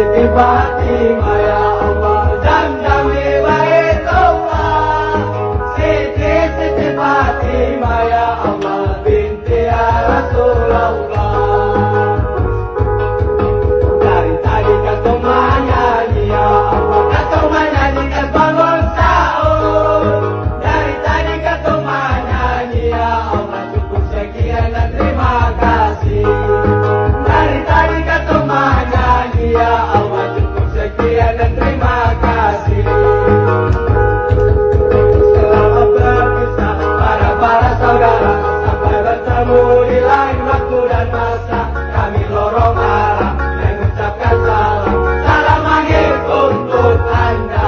Siti Fatimah ya Allah, Zam-Zam Hibayatullah. Siti Fatimah ya Allah, binti ya Rasulullah. Dari tadi kata menyanyi ya Allah, kata menyanyi kan bangun sahur. Dari tadi kata menyanyi ya Allah, cukup sekian dan terima kasih. Dari tadi kata menyanyi ya Allah, cukup sekian dan terima kasih. Selamat berpisah para saudara, sampai bertemu di lain waktu dan masa. Kami lorong arah mengucapkan salam, salam akhir untuk Anda.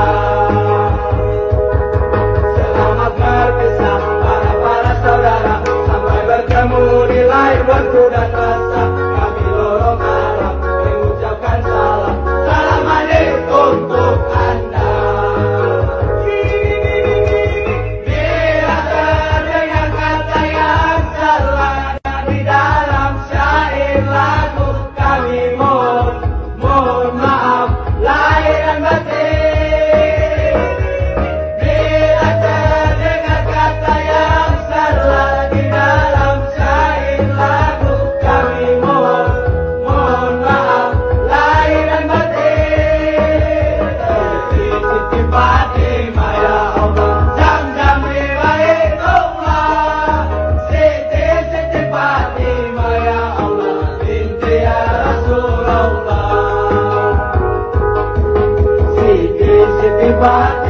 Selamat berpisah para saudara, sampai bertemu di lain waktu dan masa. Kami lorong arah mengucapkan salam, salam akhir untuk Anda. Bila terdengar kata yang salah di dalam syair lagu, kami mohon maaf lahir dan batin. Bila terdengar kata yang salah di dalam syair lagu, kami mohon maaf lahir dan batin. Siti Fatimah ya Allah, Zam-Zam Hibayatullah. Siti Fatimah ya Allah, binti ya Rasulullah. Siti Fatimah